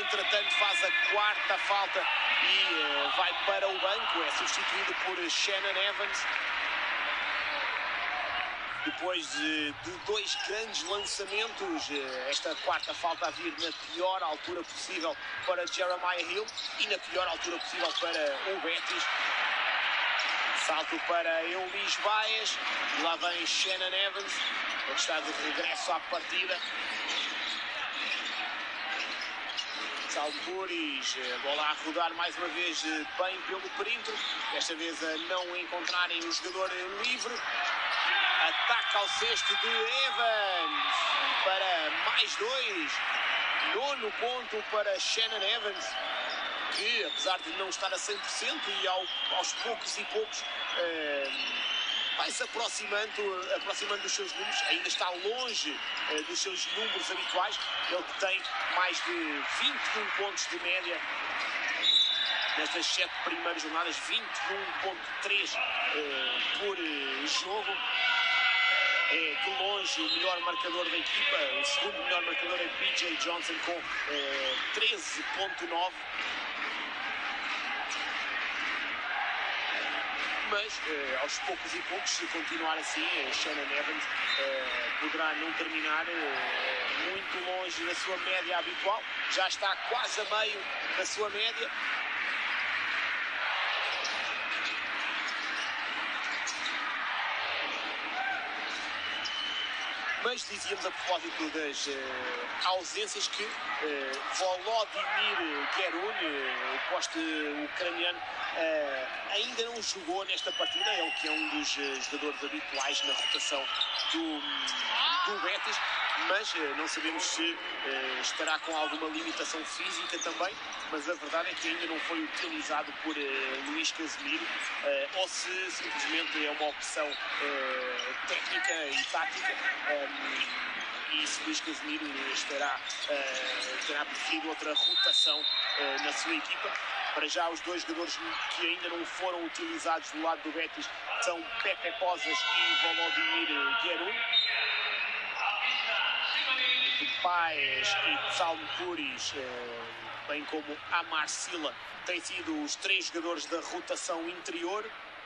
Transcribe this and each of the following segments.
entretanto faz a quarta falta e vai para o banco, é substituído por Shannon Evans. Depois de dois grandes lançamentos, esta quarta falta a vir na pior altura possível para Jeremiah Hill e na pior altura possível para o Betis. Salto para Eulis Baez, e lá vem Shannon Evans, que está de regresso à partida. Salpuris, bola a rodar mais uma vez bem pelo perímetro, desta vez a não encontrarem o jogador livre. Ataque ao cesto de Evans para mais dois. Nono ponto para Shannon Evans, que apesar de não estar a 100% e aos poucos e poucos vai se aproximando dos seus números, ainda está longe dos seus números habituais. Ele que tem mais de 21 pontos de média nestas 7 primeiras jornadas, 21.3 por jogo. É de longe o melhor marcador da equipa. O segundo melhor marcador é BJ Johnson com 13.9. Mas aos poucos e poucos, se continuar assim, Shannon Evans poderá não terminar muito longe da sua média habitual. Já está quase a meio da sua média. Mas dizíamos a propósito das ausências que Volodymyr Gerun, o poste ucraniano, ainda não jogou nesta partida. Ele que é um dos jogadores habituais na rotação do Betis, mas não sabemos se estará com alguma limitação física também. Mas a verdade é que ainda não foi utilizado por Luís Casemiro, ou se simplesmente é uma opção técnica e tática. E se Luís Casemiro terá preferido outra rotação na sua equipa. Para já, os dois jogadores que ainda não foram utilizados do lado do Betis são Pepe Pozas e Volodymyr Gerun. Paes e Salpuris, bem como Amar Sila, têm sido os três jogadores da rotação interior.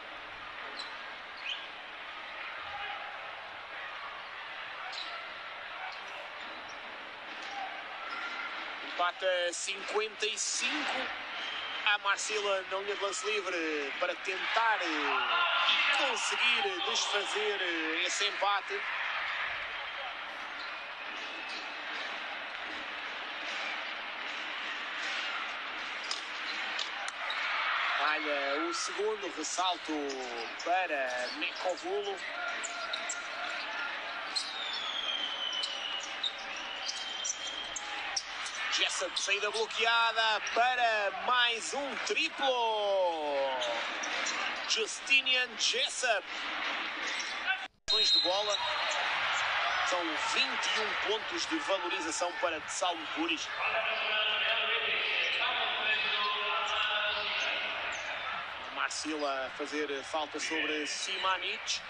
Empata 55. Amar Sila não lhe lance livre para tentar e conseguir desfazer esse empate. Falha o segundo, ressalto para Mekovulo. Jessup, saída bloqueada para mais um triplo. Justinian Jessup. De bola. São 21 pontos de valorização para Salpuris. Marcila a fazer falta sobre Simanic.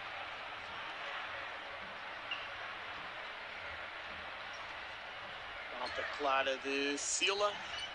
Falta clara de Sila.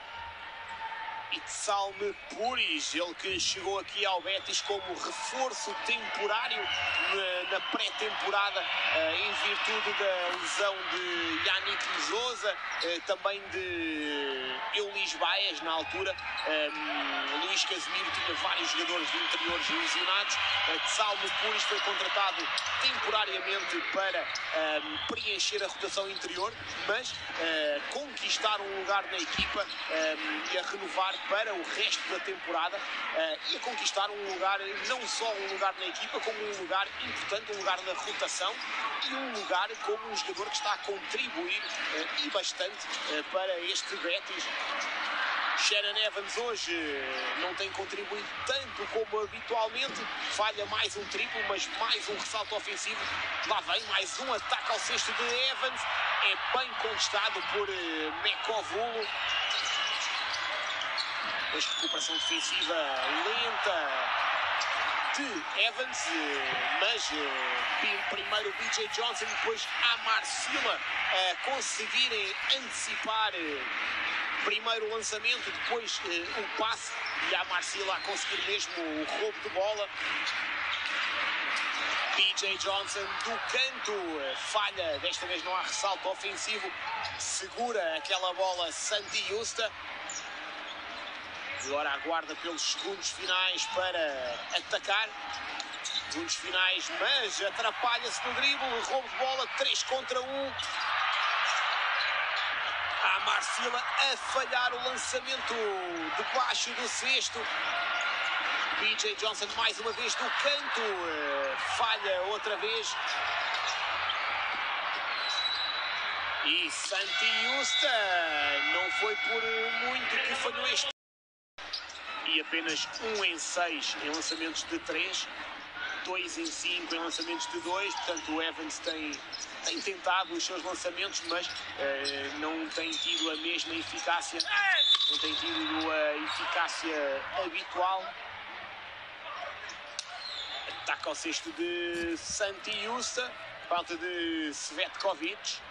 E Salpuris, ele que chegou aqui ao Betis como reforço temporário na pré-temporada, em virtude da lesão de Yannick Lizosa, também de Eulis Baez na altura. Luís Casemiro tinha vários jogadores de interiores lesionados. Salpuris foi contratado temporariamente para preencher a rotação interior, mas conquistar um lugar na equipa e a renovar para o resto da temporada e a conquistar um lugar, não só um lugar na equipa, como um lugar importante, um lugar na rotação e um lugar como um jogador que está a contribuir e bastante para este Betis. Shannon Evans hoje não tem contribuído tanto como habitualmente, falha mais um triplo, mas mais um ressalto ofensivo. Lá vem mais um ataque ao cesto de Evans, é bem contestado por Mekovulo. Mas recuperação defensiva lenta de Evans, mas primeiro BJ Johnson, depois Amar Sila a conseguirem antecipar Primeiro o lançamento, depois o passe e a Marcila a conseguir mesmo o roubo de bola. PJ Johnson do canto falha, desta vez não há ressalto ofensivo, segura aquela bola Santi Justa. Agora aguarda pelos segundos finais para atacar. Segundos finais, mas atrapalha-se no drible, roubo de bola, 3 contra 1. A Marcila a falhar o lançamento debaixo do cesto. PJ Johnson mais uma vez do canto, falha outra vez. E Santi Justa não foi por muito que falhou este. E apenas 1 em 6 em lançamentos de 3, 2 em 5 em lançamentos de 2. Portanto, o Evans tem tentado os seus lançamentos, mas não tem tido a mesma eficácia, não tem tido a eficácia habitual. Ataca ao cesto de Santi Justa, falta de Svetkovic.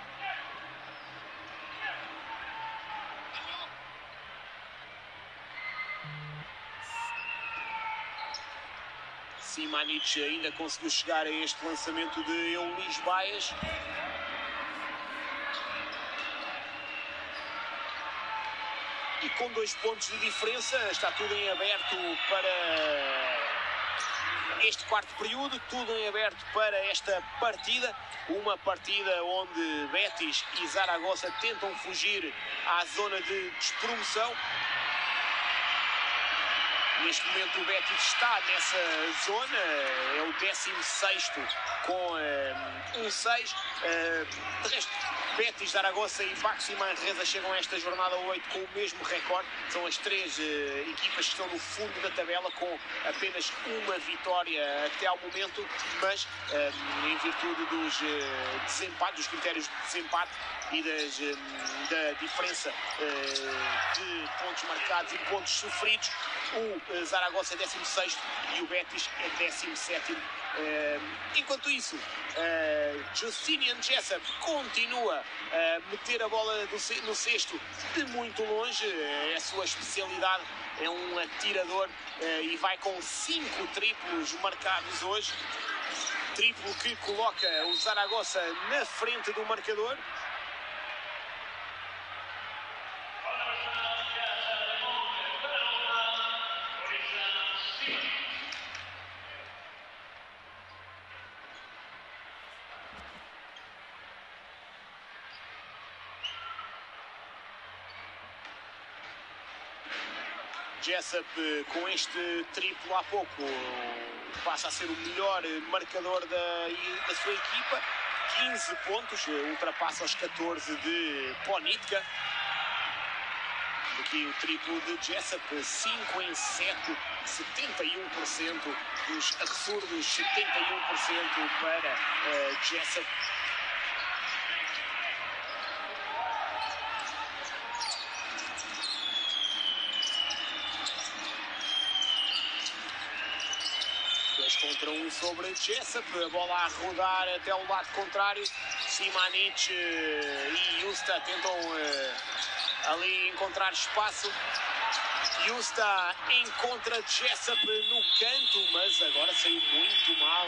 Simanic ainda conseguiu chegar a este lançamento de Eulis Baez. E com 2 pontos de diferença, está tudo em aberto para este quarto período, tudo em aberto para esta partida. Uma partida onde Betis e Zaragoza tentam fugir à zona de despromoção. Neste momento o Betis está nessa zona, é o 16º com 1-6. De resto, Betis, Zaragoza e Baxi Manresa chegam a esta jornada 8 com o mesmo recorde. São as 3 equipas que estão no fundo da tabela com apenas uma vitória até ao momento, mas em virtude dos desempates, dos critérios de desempate e da diferença de pontos marcados e pontos sofridos, o Zaragoza é 16º e o Betis é 17º. Enquanto isso, Justinian Jessup continua a meter a bola no cesto de muito longe, é a sua especialidade, é um atirador e vai com 5 triplos marcados hoje. Triplo que coloca o Zaragoza na frente do marcador. Jessup, com este triplo há pouco, passa a ser o melhor marcador da sua equipa. 15 pontos, ultrapassa os 14 de Ponitka. Aqui o triplo de Jessup, 5 em 7, 71% dos absurdos, 71% para Jessup. Contra 1 sobre Jessup, a bola a rodar até o lado contrário. Simanic e Justa tentam ali encontrar espaço. Justa encontra Jessup no canto, mas agora saiu muito mal.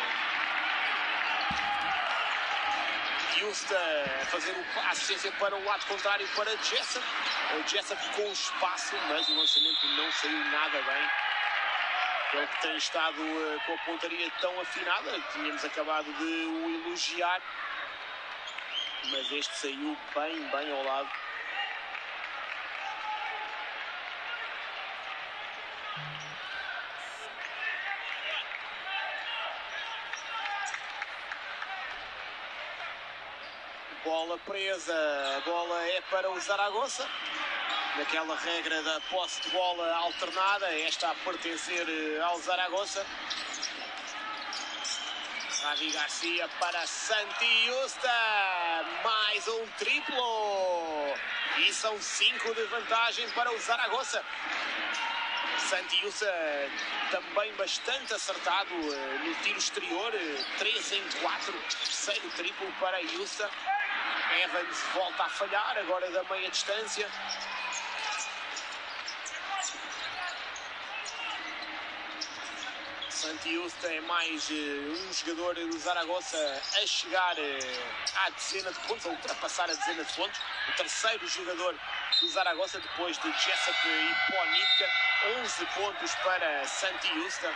Justa a fazer a assistência para o lado contrário para Jessup. Jessup com espaço, mas o lançamento não saiu nada bem. Ele que tem estado com a pontaria tão afinada, tínhamos acabado de o elogiar, mas este saiu bem ao lado. Bola presa, a bola é para o Zaragoza. Naquela regra da posse de bola alternada, esta a pertencer ao Zaragoza. Javi Garcia para Santi Justa, mais um triplo e são 5 de vantagem para o Zaragoza. Santi Justa também bastante acertado no tiro exterior, 3 em 4, terceiro triplo para Justa. Evans volta a falhar, agora da meia distância. Santi Justa é mais um jogador do Zaragoza a chegar à dezena de pontos, a ultrapassar a dezena de pontos. O terceiro jogador do Zaragoza, depois de Jessup e Ponitka. 11 pontos para Santi Justa.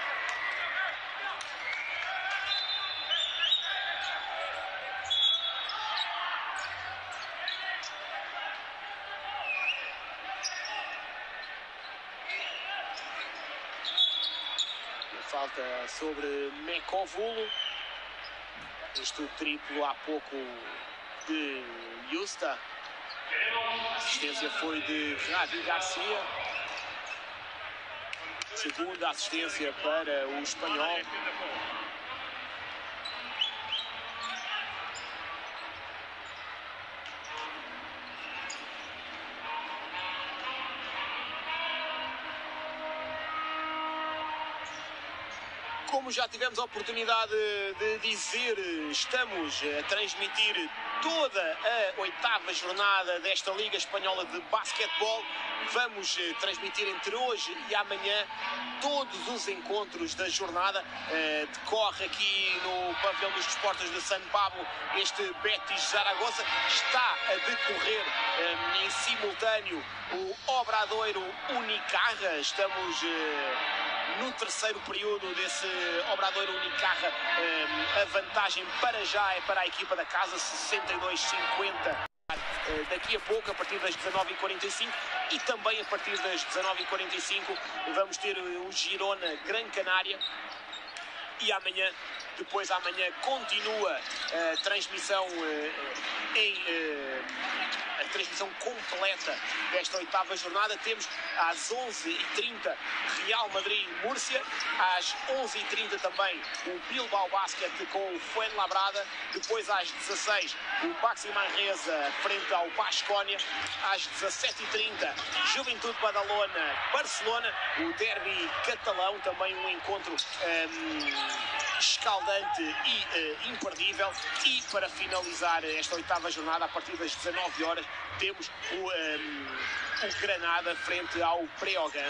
Falta sobre Mekovulo. Este triplo há pouco de Justa. A assistência foi de Ravi Garcia. Segunda assistência para o espanhol. Como já tivemos a oportunidade de dizer, estamos a transmitir toda a 8ª jornada desta Liga Espanhola de Basquetebol. Vamos transmitir entre hoje e amanhã todos os encontros da jornada. Decorre aqui no pavilhão dos desportos de San Pablo este Betis Zaragoza. Está a decorrer em simultâneo o Obradoiro Unicarra. Estamos no terceiro período desse Obradoiro Unicarra. A vantagem para já é para a equipa da casa, 62-50. Daqui a pouco, a partir das 19h45 e também a partir das 19h45, vamos ter o Girona Gran Canária. E amanhã, depois amanhã, continua a transmissão a transmissão completa desta 8ª jornada. Temos às 11h30 Real Madrid-Múrcia, às 11h30 também o Bilbao Basket com o Fuenlabrada, depois às 16h o Baxi Manresa frente ao Baskonia, às 17h30 Juventude Badalona-Barcelona, o derby catalão, também um encontro escaldante e imperdível. E para finalizar esta 8ª jornada, a partir das 19h, temos o Granada frente ao Breogán.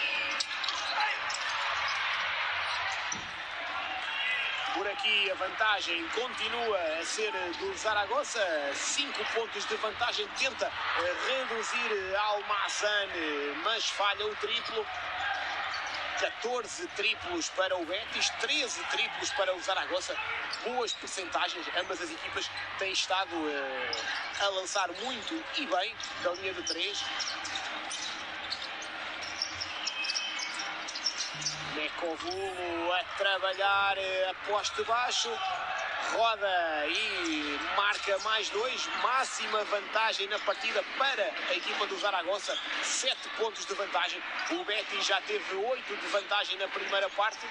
Por aqui a vantagem continua a ser do Zaragoza, 5 pontos de vantagem, tenta reduzir Almazán, mas falha o triplo. 14 triplos para o Betis, 13 triplos para o Zaragoza. Boas percentagens, ambas as equipas têm estado a lançar muito e bem da linha de 3. Mekovulo a trabalhar a poste baixo, roda e marca mais 2, máxima vantagem na partida para a equipa do Zaragoza, 7 pontos de vantagem. O Betis já teve 8 de vantagem na primeira parte.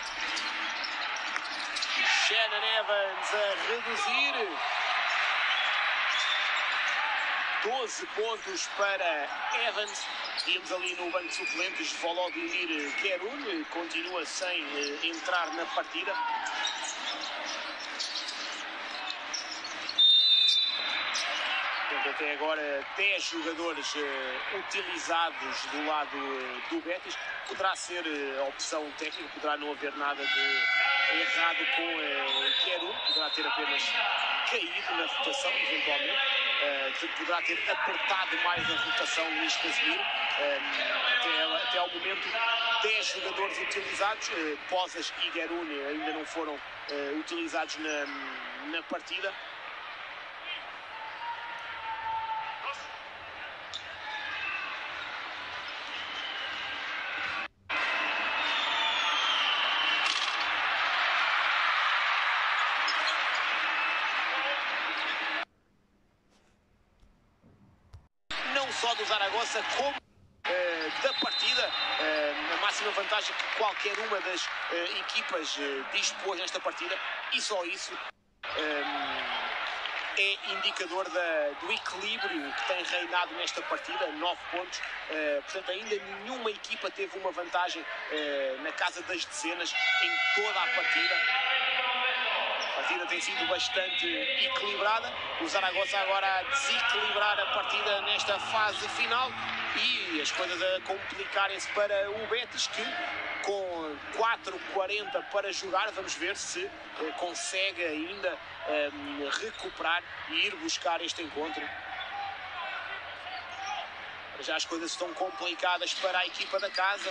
Shannon Evans a reduzir, 12 pontos para Evans. Temos ali no banco de suplentes Volodymyr Gerun, continua sem entrar na partida. Até agora 10 jogadores utilizados do lado do Betis. Poderá ser a opção técnica, poderá não haver nada de errado com Gerun, poderá ter apenas caído na rotação, eventualmente. Poderá ter apertado mais a rotação Luís Casimiro. Até ao momento 10 jogadores utilizados. Posas e Gerun ainda não foram utilizados na partida. Só do Zaragoza, como da partida, a máxima vantagem que qualquer uma das equipas dispôs nesta partida, e só isso é indicador do equilíbrio que tem reinado nesta partida. 9 pontos, portanto ainda nenhuma equipa teve uma vantagem na casa das dezenas em toda a partida. partida tem sido bastante equilibrada. O Zaragoza agora a desequilibrar a partida nesta fase final e as coisas a complicarem-se para o Betis, que com 4:40 para jogar, vamos ver se consegue ainda recuperar e ir buscar este encontro. Já as coisas estão complicadas para a equipa da casa.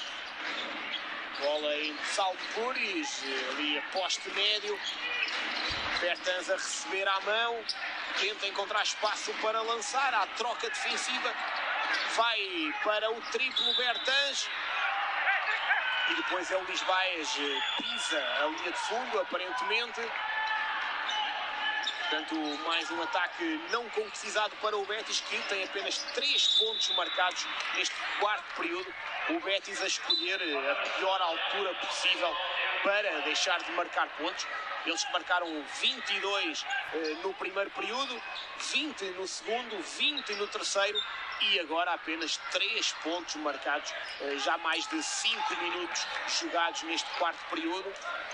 Bola em Salpuris, ali a poste médio. Bertans a receber à mão, tenta encontrar espaço para lançar, a troca defensiva, vai para o triplo Bertans. E depois é o Luís Baez, pisa a linha de fundo, aparentemente. Portanto, mais um ataque não concretizado para o Betis, que tem apenas 3 pontos marcados neste quarto período. O Betis a escolher a pior altura possível para deixar de marcar pontos. Eles que marcaram 22 no primeiro período, 20 no segundo, 20 no terceiro e agora apenas 3 pontos marcados, já mais de 5 minutos jogados neste quarto período.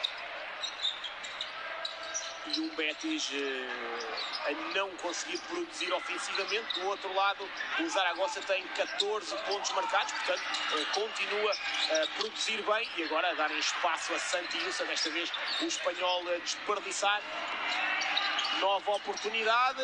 E um Betis a não conseguir produzir ofensivamente. Do outro lado, o Zaragoza tem 14 pontos marcados, portanto continua a produzir bem e agora a darem espaço a Santiusa, desta vez o espanhol a desperdiçar. Nova oportunidade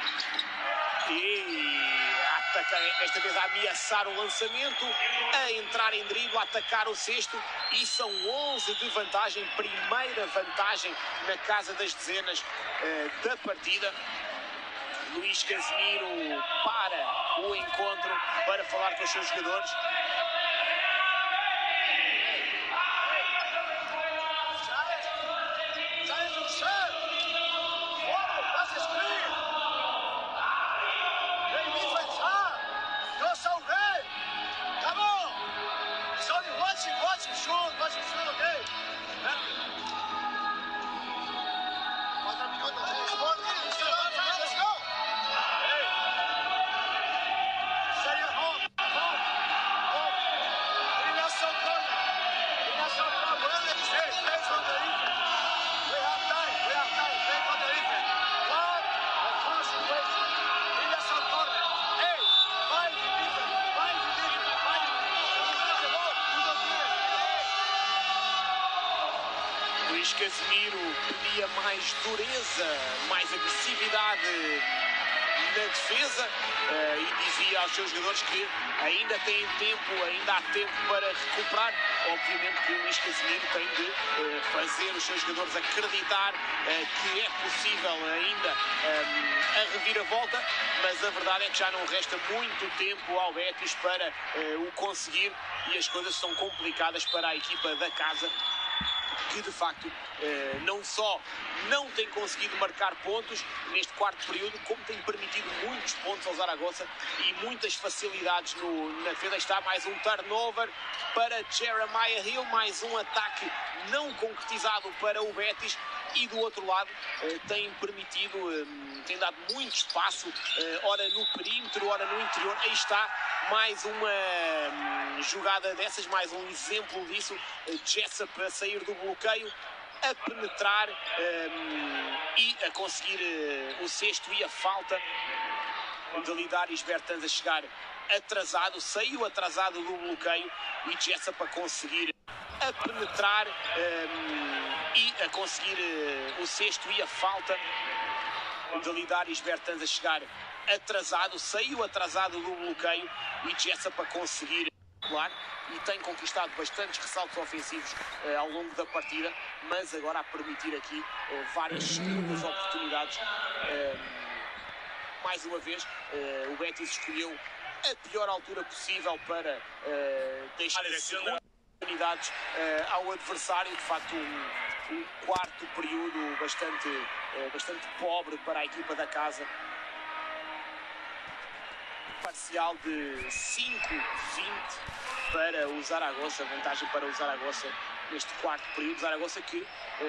e desta vez a ameaçar o lançamento, a entrar em drible, a atacar o cesto e são 11 de vantagem, primeira vantagem na casa das dezenas da partida. Luís Casemiro para o encontro para falar com os seus jogadores. Luís Casemiro pedia mais dureza, mais agressividade na defesa e dizia aos seus jogadores que ainda têm tempo, ainda há tempo para recuperar. Obviamente que o Luís Casemiro tem de fazer os seus jogadores acreditar que é possível ainda a reviravolta, mas a verdade é que já não resta muito tempo ao Betis para o conseguir e as coisas são complicadas para a equipa da casa, que de facto não só não tem conseguido marcar pontos neste quarto período, como tem permitido muitos pontos ao Zaragoza e muitas facilidades na defesa. Está mais um turnover para Jeremiah Hill, mais um ataque não concretizado para o Betis e do outro lado tem permitido, tem dado muito espaço, ora no perímetro, ora no interior. Aí está mais uma jogada dessas, mais um exemplo disso. Jessup a sair do bloqueio, a penetrar e a conseguir o cesto e a falta. Dalidaris Bertans a chegar atrasado, saiu atrasado do bloqueio e Jessup a conseguir a penetrar e a conseguir o cesto e a falta. Dalidaris Bertans a chegar atrasado, saiu atrasado do bloqueio e Jessup a conseguir e tem conquistado bastantes ressaltos ofensivos ao longo da partida, mas agora a permitir aqui várias segundas oportunidades. Mais uma vez, o Betis escolheu a pior altura possível para deixar segundas oportunidades ao adversário. De facto, um quarto período bastante pobre para a equipa da casa. Parcial de 5-20 para o Zaragoza, vantagem para o Zaragoza neste quarto período. Zaragoza que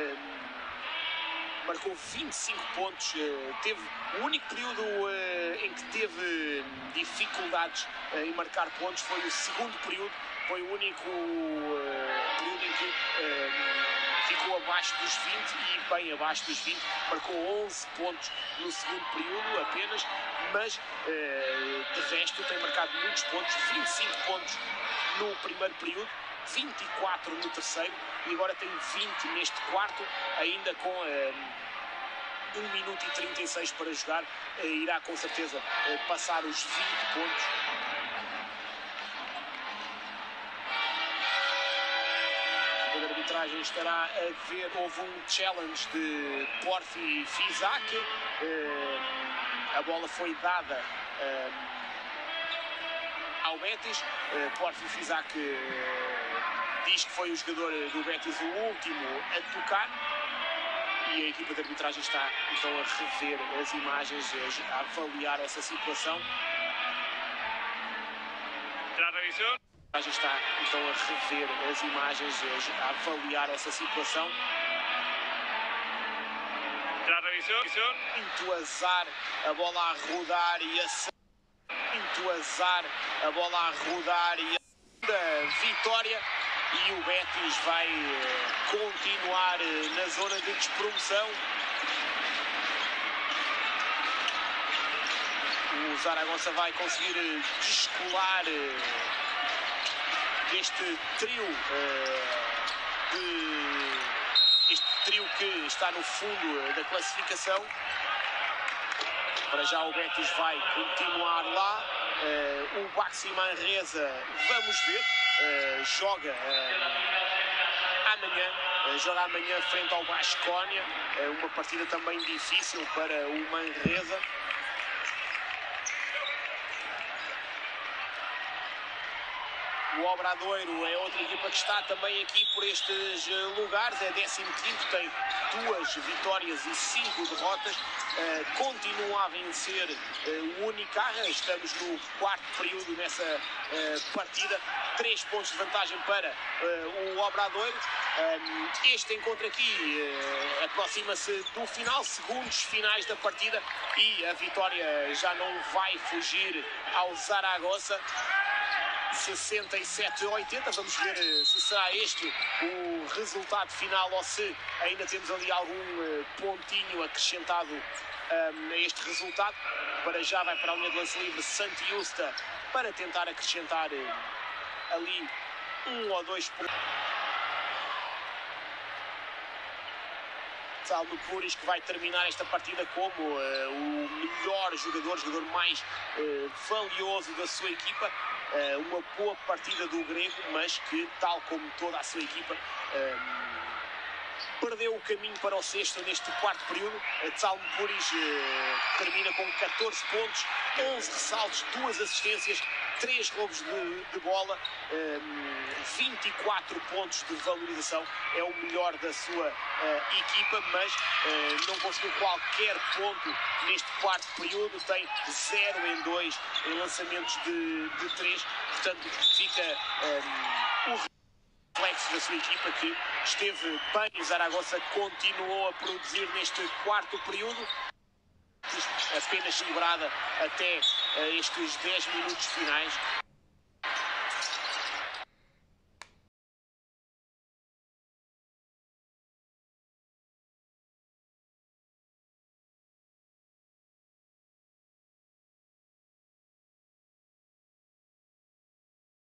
marcou 25 pontos, teve o único período em que teve dificuldades em marcar pontos foi o segundo período, foi o único período em que ficou abaixo dos 20 e bem abaixo dos 20, marcou 11 pontos no segundo período apenas, mas de resto tem marcado muitos pontos, 25 pontos no primeiro período, 24 no terceiro e agora tem 20 neste quarto, ainda com 1 minuto e 36 para jogar, irá com certeza passar os 20 pontos. A arbitragem estará a ver, houve um challenge de Porfi Fisac, a bola foi dada ao Betis, Porfi Fisac diz que foi o jogador do Betis o último a tocar e a equipa de arbitragem está então a rever as imagens, a avaliar essa situação. Está então a rever as imagens, a avaliar essa situação. Muito azar, a bola a rodar e muito azar, a bola a rodar e a vitória. E o Betis vai continuar na zona de despromoção. O Zaragoza vai conseguir descolar este trio que está no fundo da classificação. Para já o Betis vai continuar lá. O Baxi Manresa, vamos ver, joga amanhã frente ao Basconia, uma partida também difícil para o Manresa. O Obradoiro é outra equipa que está também aqui por estes lugares, é 15º, tem 2 vitórias e 5 derrotas, continua a vencer o Unicaja, estamos no 4º período nessa partida, 3 pontos de vantagem para o Obradoiro. Este encontro aqui aproxima-se do final, segundos finais da partida e a vitória já não vai fugir ao Zaragoza. 67-80, vamos ver se será este o resultado final ou se ainda temos ali algum pontinho acrescentado a este resultado. Para já vai para a linha de lance livre Santi Justa para tentar acrescentar ali 1 ou 2 pontos. Salmo Puris, que vai terminar esta partida como o melhor jogador mais valioso da sua equipa. Uma boa partida do grego, mas que, tal como toda a sua equipa, perdeu o caminho para o sexto neste 4º período. Salmo Puris termina com 14 pontos, 11 ressaltos, 2 assistências, 3 roubos de bola, 24 pontos de valorização. É o melhor da sua equipa, mas não conseguiu qualquer ponto neste 4º período. Tem 0 em 2 em lançamentos de 3. Portanto, fica o reflexo da sua equipa, que esteve bem. O Zaragoza continuou a produzir neste 4º período, apenas segurada até estes 10 minutos finais.